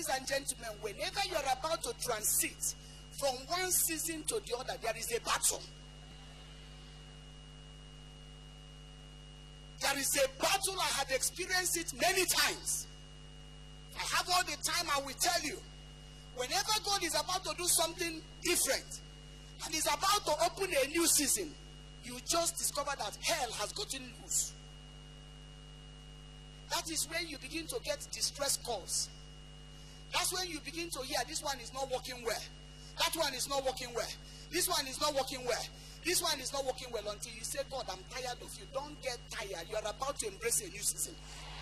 ladies and gentlemen, whenever you are about to transit from one season to the other, there is a battle. There is a battle. I have experienced it many times. I have all the time. I will tell you, whenever God is about to do something different and is about to open a new season, you just discover that hell has gotten loose. That is when you begin to get distress calls. That's when you begin to hear, this one is not working well. That one is not working well. This one is not working well. This one is not working well, until you say, God, I'm tired of you. Don't get tired. You are about to embrace a new season.